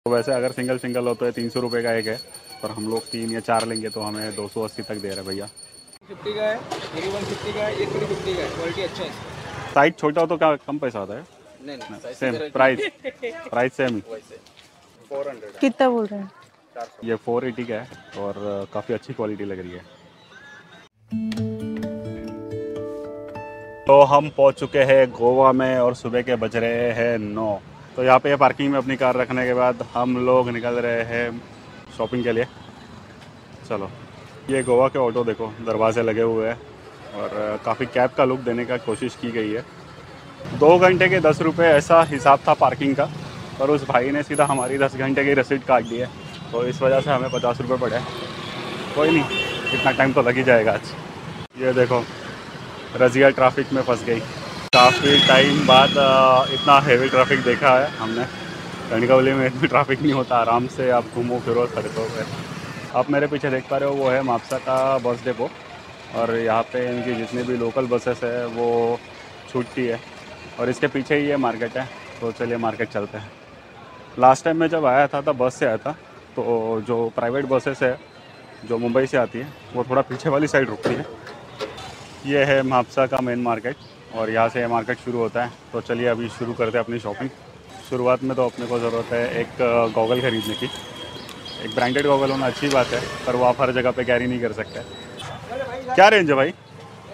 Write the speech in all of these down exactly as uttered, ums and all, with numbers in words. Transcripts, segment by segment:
तो वैसे अगर सिंगल सिंगल हो तो ये तीन सौ रुपये का एक है, पर हम लोग तीन या चार लेंगे तो हमें दो सौ अस्सी तक दे रहे भैया। फिफ्टी का है, ये वन फिफ्टी का है, ये थ्री फिफ्टी का है। क्वालिटी अच्छा है। साइज छोटा हो तो क्या कम पैसा आता है? नहीं नहीं, सेम प्राइस, प्राइस सेम ही। फोर हंड्रेड कितना बोल रहे हैं? ये फोर एटी का है और काफ़ी अच्छी क्वालिटी लग रही है। तो हम पहुंच चुके हैं गोवा में और सुबह के बज रहे हैं नौ। तो यहाँ पे पार्किंग में अपनी कार रखने के बाद हम लोग निकल रहे हैं शॉपिंग के लिए। चलो, ये गोवा के ऑटो देखो, दरवाजे लगे हुए हैं और काफ़ी कैब का लुक देने का कोशिश की गई है। दो घंटे के दस रुपये ऐसा हिसाब था पार्किंग का, पर उस भाई ने सीधा हमारी दस घंटे की रसीद काट दी है, तो इस वजह से हमें पचास रुपये पड़े। कोई नहीं, इतना टाइम तो लग ही जाएगा आज। ये देखो, रजिया ट्रैफिक में फंस गई। काफ़ी टाइम बाद इतना हेवी ट्रैफिक देखा है हमने। कणिकावली में इतनी ट्रैफिक नहीं होता, आराम से आप घूमो फिरो सड़कों पे। आप मेरे पीछे देख पा रहे हो वो है मापसा का बस डिपो, और यहाँ पे इनकी जितनी भी लोकल बसेस है वो छूटती है, और इसके पीछे ही ये मार्केट है। तो चलिए मार्केट चलते हैं। लास्ट टाइम मैं जब आया था तब बस से आया था, तो जो प्राइवेट बसेस है जो मुंबई से आती है वो थोड़ा पीछे वाली साइड रुकती है। ये है मापसा का मेन मार्केट और यहाँ से ये मार्केट शुरू होता है। तो चलिए अभी शुरू करते हैं अपनी शॉपिंग। शुरुआत में तो अपने को ज़रूरत है एक गॉगल ख़रीदने की। एक ब्रांडेड गॉगल होना अच्छी बात है, पर वो आप हर जगह पे कैरी नहीं कर सकते। क्या रेंज है भाई?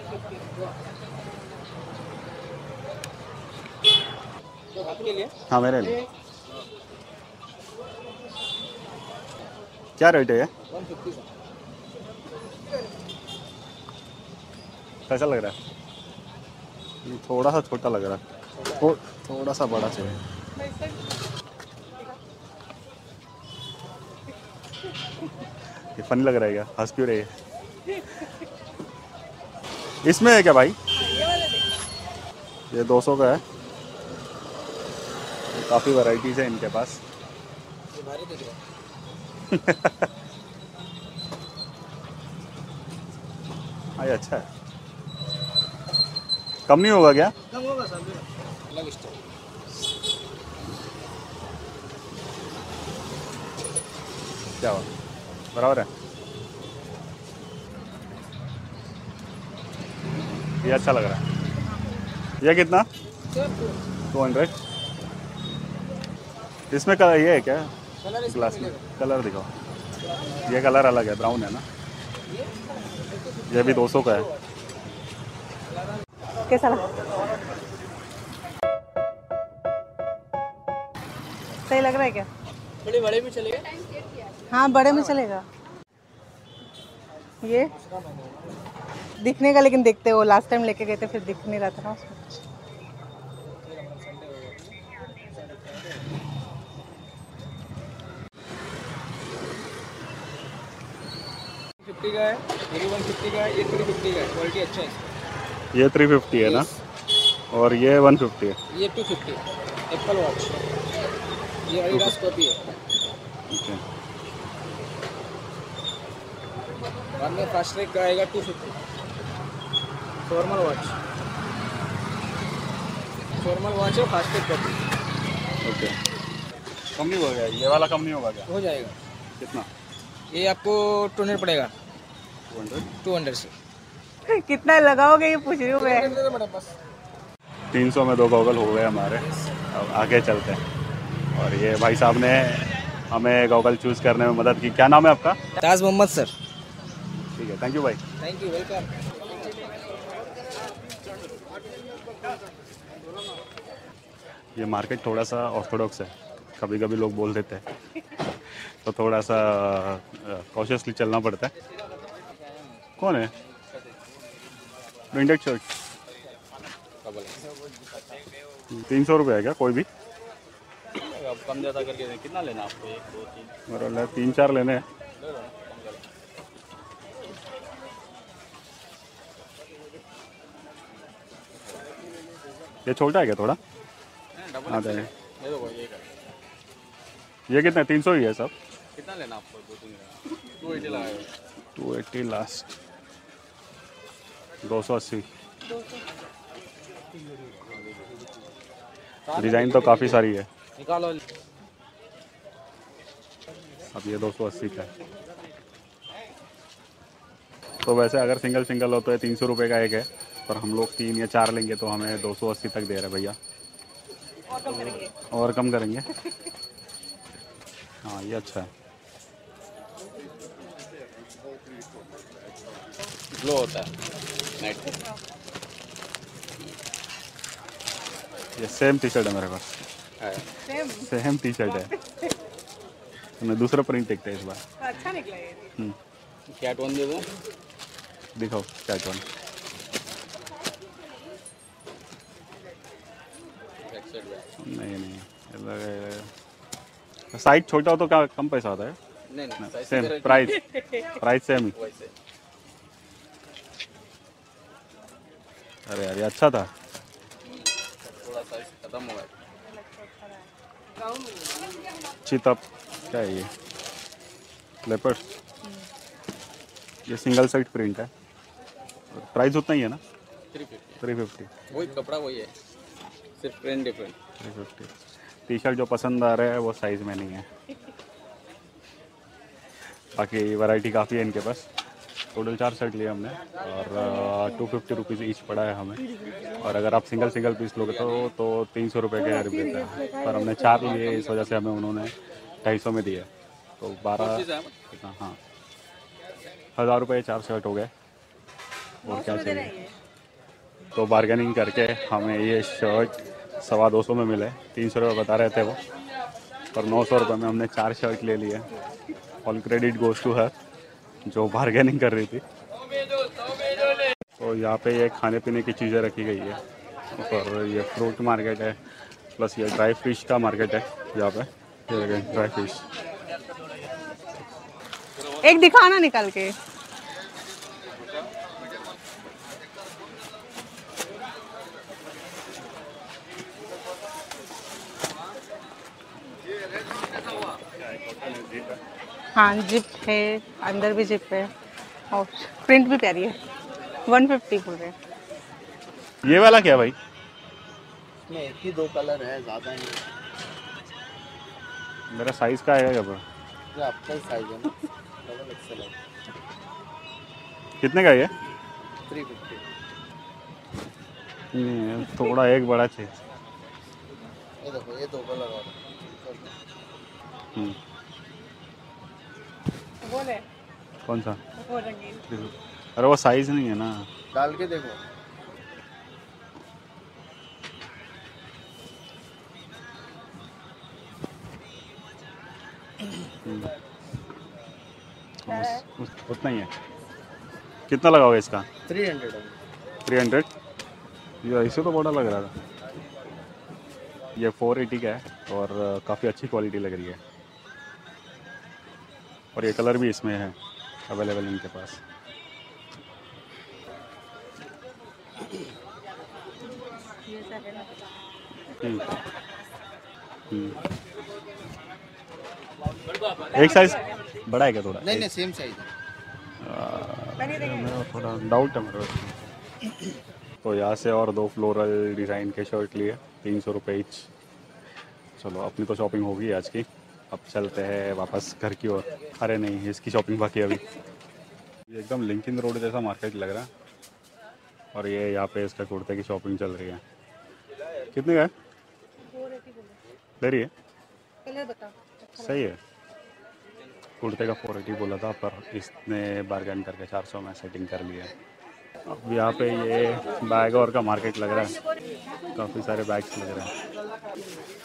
आपके लिए हाँ, मेरे लिए। क्या रेट है ये? वन फिफ्टी का। कैसा लग रहा है? थोड़ा सा छोटा लग रहा है, थो, थोड़ा सा बड़ा चाहिए। ये फनी लग रहा है क्या? हंस क्यों रही है? इसमें है क्या भाई? ये दो सौ का है। काफ़ी वैरायटीज़ है इनके पास। ये भारी दिख रहा है। हाँ, ये अच्छा है। कम नहीं होगा क्या? कम होगा सर, अलग स्टाइल। क्या हुआ? बराबर है। ये अच्छा लग रहा है। ये कितना? Two hundred. इसमें कलर ये है क्या? कलर ग्लास में मिलेगा। कलर दिखाओ। ये कलर अलग है, ब्राउन है ना? ये भी दो सौ का है। कैसा लगा? सही लग रहा है क्या? थोड़ी बड़े में चलेगा। हाँ, बड़े में चलेगा। ये दिखने का, लेकिन देखते हो लास्ट टाइम लेके गए थे फिर दिख नहीं रहा था ना उसमें। फिफ्टी का है, ये वन फिफ्टी का है, ये थ्री फिफ्टी का है। क्वालिटी अच्छा है इसका। ये थ्री फिफ्टी है ना, और ये वन फिफ्टी है। ये टू फिफ्टी एप्पल वॉच। ये एडिडास कॉपी है। ओके। बाद में फास्ट ट्रैक का आएगा two fifty. Formal watch, formal watch है, फास्ट ट्रैक कॉपी। ओके, कम नहीं होगा? ये वाला कम नहीं होगा क्या? हो जाएगा। कितना? ये आपको टू हंड्रेड पड़ेगा। Two hundred. टू हंड्रेड से कितना लगाओगे ये पूछ रही हूँ मैं। बस तीन सौ में दो गॉगल हो गए हमारे। अब आगे चलते हैं। और ये भाई साहब ने हमें गॉगल चूज़ करने में मदद की। क्या नाम है आपका? ताज मोहम्मद सर। ठीक है, थैंक यू भाई। Thank you, welcome. ये मार्केट थोड़ा सा ऑर्थोडॉक्स है, कभी कभी लोग बोल देते हैं, तो थोड़ा सा कॉशियसली चलना पड़ता है। कौन है? ब्रांडेड शर्ट तीन सौ रुपये है क्या कोई भी? अब कम ज़्यादा करके कितना लेना आपको? एक दो तीन मेरा ले तीन चार लेने हैं। ये छोटा है क्या थोड़ा? हाँ, दे। ये कितना? तीन सौ ही है सब। कितना लेना आपको? दो तीन टू एटी लगाएगा। Two eighty last. दो सौ अस्सी। डिज़ाइन तो काफ़ी सारी है। निकालो। अब ये दो सौ अस्सी का है। तो वैसे अगर सिंगल सिंगल हो तो ये तीन सौ रुपये का एक है, पर हम लोग तीन या चार लेंगे तो हमें दो सौ अस्सी तक दे रहे भैया। और कम करेंगे। और कम करेंगे। हाँ ये अच्छा है। ग्लो होता है नाइट। ये सेम टी शर्ट है मेरे पास। सेम। सेम टी शर्ट है। मैं दूसरा प्रिंट देखते हैं इस बार। अच्छा निकला ये। हम्म, कैट वन दे दो। दिखाओ क्या कौन। नहीं नहीं साइज छोटा हो तो क्या कम पैसा आता है? नहीं नहीं size सेम वगैरह प्राइस, प्राइस सेम ही। वैसे अरे यार ये अच्छा था। थोड़ा साइज खत्म हुआ है। चितप क्या है ये? लेपर्ड। ये सिंगल साइड प्रिंट है। प्राइस उतना ही है ना? Three fifty three fifty. वही कपड़ा वही है, सिर्फ print different. Three fifty. T shirt जो पसंद आ रहा है वो साइज़ में नहीं है। बाकी वैरायटी काफ़ी है इनके पास। टोटल चार शर्ट लिए हमने और टू फिफ्टी रुपीज़ ईच पड़ा है हमें। और अगर आप सिंगल सिंगल पीस लोगे तो तो तीन सौ रुपये के रुपये का है, पर हमने चार लिए इस वजह से हमें उन्होंने ढाई सौ में दिया। तो बारह कितना, हाँ हज़ार रुपये चार शर्ट हो गए। और क्या चाहिए? तो बार्गेनिंग करके हमें ये शर्ट सवा दो सौ में मिले। तीन सौ रुपये बता रहे थे वो, पर नौ सौ रुपये में हमने चार शर्ट ले लिए। All credit goes to her जो बार्गेनिंग कर रही थी। तो यहाँ पे ये खाने पीने की चीज़ें रखी गई है और ये फ्रूट मार्केट है, प्लस ये ड्राई फिश का मार्केट है यहाँ पे। ये देखें ड्राई फिश। एक दिखाना निकाल के। हाँ जिप है, अंदर भी जिप है और प्रिंट भी प्यारी है। वन फिफ्टी बोल रहे हैं। ये वाला क्या भाई? इसमें एक ही दो कलर है, ज़्यादा नहीं। मेरा साइज़ का है क्या? ये आपका ही साइज है ना, डबल एक्सेल है। कितने का ये? Three fifty. नहीं, थोड़ा एक बड़ा चाहिए। ये देखो ये दो कलर और हम्म, वो ले, कौन सा? वो रंगीन। अरे वो साइज़ नहीं है ना। डाल के देखो। हम्म, उस- उस- उतना ही है। कितना लगाओगे इसका? थ्री हंड्रेड है। Three hundred. ये इसे तो बड़ा लग रहा था। ये फोर एटी का है और काफ़ी अच्छी क्वालिटी लग रही है। और ये कलर भी इसमें है अवेलेबल इनके पास। हम्म, हम्म। एक साइज बड़ा है क्या थोड़ा? नहीं नहीं सेम साइज है। मेरा थोड़ा डाउट है मेरे को। तो यहाँ से और दो फ्लोरल डिज़ाइन के शर्ट लिए, तीन सौ रुपये ईच। चलो अपनी तो शॉपिंग होगी आज की, अब चलते हैं वापस घर की ओर। अरे नहीं, इसकी शॉपिंग बाकी है अभी। ये एकदम लिंकिन रोड जैसा मार्केट लग रहा है और ये यहाँ पे इसका कुर्ते की शॉपिंग चल रही है। कितने का है? दे रही है? कलर बता। सही है। कुर्ते का फोर एटी बोला था, पर इसने बार्गेन करके चार सौ में सेटिंग कर लिया है। अब यहाँ पे ये बैग और का मार्केट लग रहा है, काफ़ी सारे बैग्स लग रहे हैं।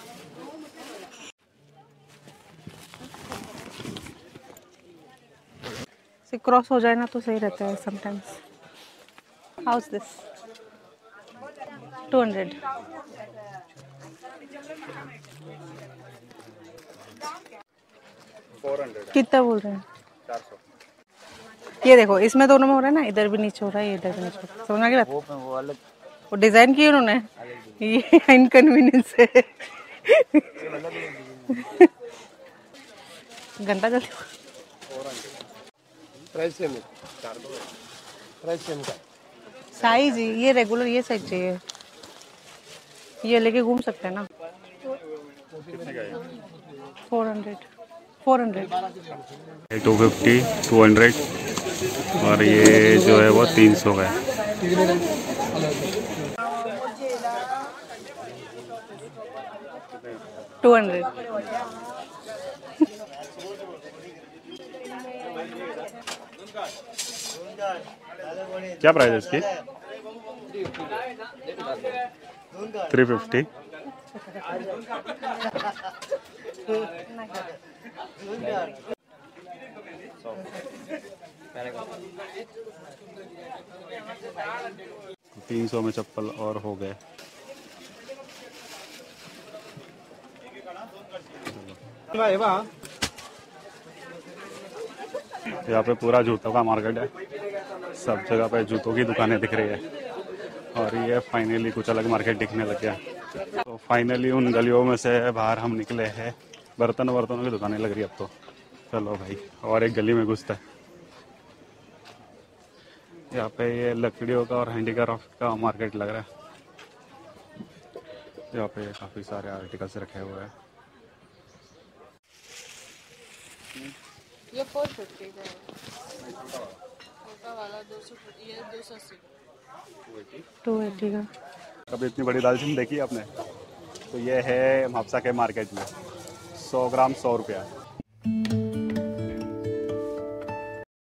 से क्रॉस हो जाए ना तो सही रहता है sometimes. How's this two hundred. कितना बोल रहे हैं? चार सौ। ये देखो इसमें दोनों में हो रहा है ना, इधर भी नीचे हो रहा है, इधर भी नीचे हो रहा है। समझ आ गई बात? वो वो अलग वो डिजाइन किए उन्होंने, ये इनकन्वीनियंस है। घंटा जल्दी। प्राइस सेम है। प्राइस सेम का साइज ये रेगुलर ये साइज चाहिए, ये लेके घूम सकते हैं ना। कितने का है? Four hundred. Four hundred. Two fifty, two hundred और ये जो है वो तीन सौ का है। Two hundred. क्या प्राइस है इसकी? Three fifty. तीन सौ में चप्पल और हो गए। यहाँ पे पूरा जूतों का मार्केट है, सब जगह पे जूतों की दुकानें दिख रही है और ये फाइनली कुछ अलग मार्केट दिखने लग गया। तो फाइनली उन गलियों में से बाहर हम निकले हैं, बर्तन वर्तनों की दुकानें लग रही है अब तो। चलो भाई और एक गली में घुसता है। यहाँ पे ये लकड़ियों का और हैंडीक्राफ्ट का मार्केट लग रहा है। यहाँ पे काफ़ी सारे आर्टिकल्स रखे हुए हैं। ये फोर फिफ्टी का है, छोटा वाला दो सौ, ये दो सौ अस्सी, टू एटी का। कभी इतनी बड़ी दालचीनी देखी है आपने? तो ये है मापसा के मार्केट में, सौ ग्राम सौ रुपया।